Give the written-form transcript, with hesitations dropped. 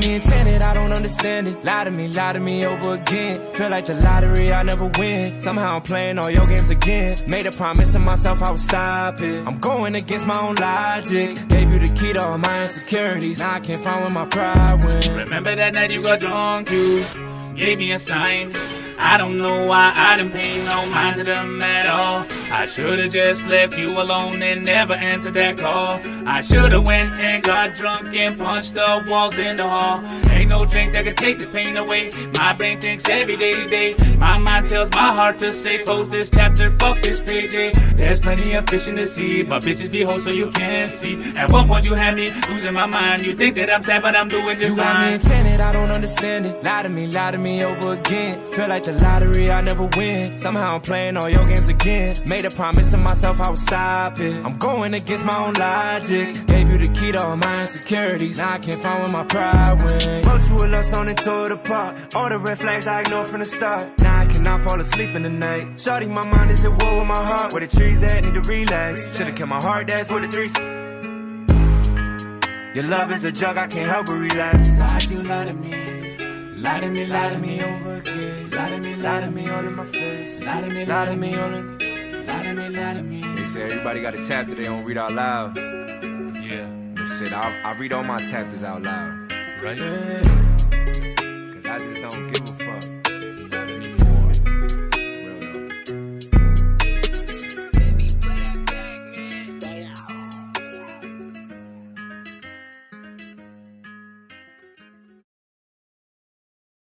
me intended, I don't understand it. Lie to me over again. Feel like the lottery, I never win. Somehow I'm playing all your games again. Made a promise to myself I would stop it. I'm going against my own logic. Gave you the key to all my insecurities. Now I can't find where my pride went. Remember that night you got drunk, you gave me a sign. I don't know why I didn't pay no mind to them at all. I should've just left you alone and never answered that call. I should've went and got drunk and punched the walls in the hall. Ain't no drink that could take this pain away. My brain thinks every day to day. My mind tells my heart to say, close this chapter, fuck this payday. There's plenty of fish in the sea, but bitches be hoes so you can't see. At one point you had me losing my mind. You think that I'm sad, but I'm doing just fine. You got me intended, I don't understand it. Lie to me over again. Feel like the lottery, I never win. Somehow I'm playing all your games again. Made a promise to myself I would stop it. I'm going against my own logic. Gave you the key to all my insecurities. Now I can't find where my pride went. Wrote you a love song and tore it apart. All the red flags I ignored from the start. Now I cannot fall asleep in the night. Shawty, my mind is at war with my heart. Where the trees at, need to relax. Should've kept my heart, that's where the threes. Your love is a jug, I can't help but relapse. Why'd you lie to me? Lie to me over again. Lie to me all in my face. Lie to me all in. Lie to me. They say everybody got a chapter they don't read out loud. Yeah. But shit, I read all my chapters out loud. Right? Yeah. Cause I just don't give a fuck.